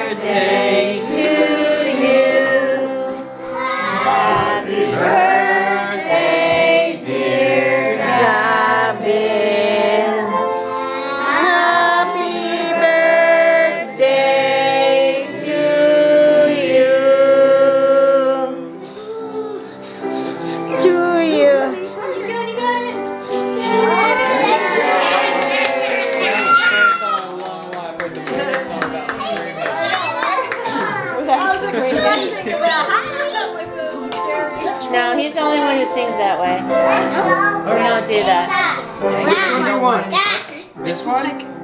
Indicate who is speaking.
Speaker 1: birthday to you. Happy birthday, dear Gavin. Happy birthday to you. To you. No, he's the only one who sings that way. We don't do that.
Speaker 2: Which one do you want? This one?